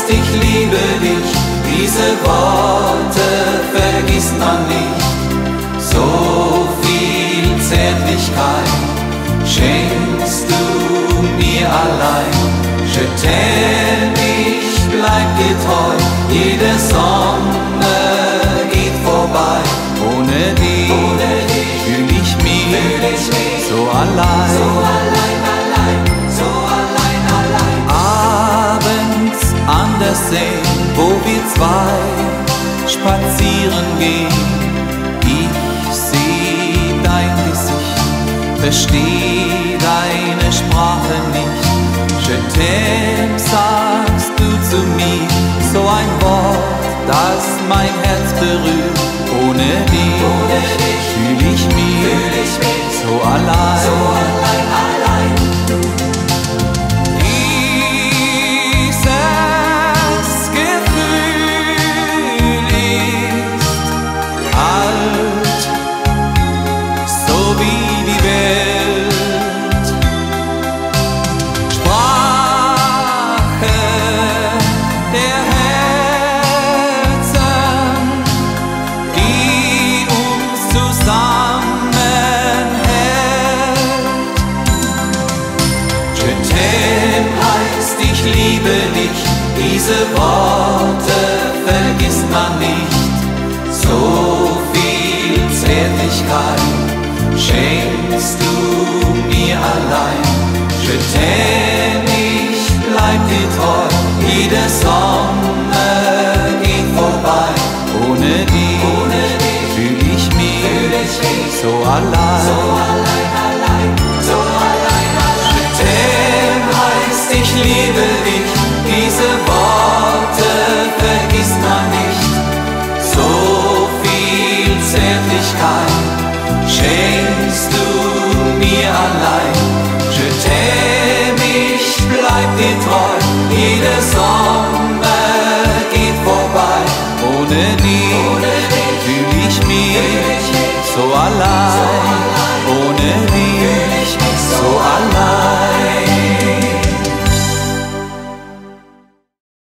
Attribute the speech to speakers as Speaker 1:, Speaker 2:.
Speaker 1: ich liebe dich, diese Worte vergisst man nicht. So viel Zärtlichkeit schenkst du mir allein. Je t'aime, ich bleib dir treu, jede Sonne geht vorbei. Ohne dich fühl ich mich so allein. So allein, allein, so allein, allein. Abends an der Seine, wo wir zwei spazieren gehen, ich seh dein Gesicht, versteh deine Sprache nicht. Je t'aime, sagst du zu mir, so ein Wort, das mein Herz berührt. Ohne dich fühl ich mich so allein. So allein, allein. Dieses Gefühl ist alt, so wie die Welt. Sprache der Herzen, die uns zusammenhält. Je t'aime heißt, ich liebe dich, diese Worte vergisst man nicht. So viel Zärtlichkeit schenkst du mir allein. Je t'aime, ich bleib dir treu, jede Sonne geht vorbei. Ohne dich fühl ich mich so allein. So allein, allein, so allein, allein. Je t'aime heißt, ich liebe dich, diese Worte vergisst man nicht. So viel Zärtlichkeit schenkst du mir allein. Je t'aime, ich bleib dir treu, jede Sonne geht vorbei. Ohne dich fühl ich mich so allein.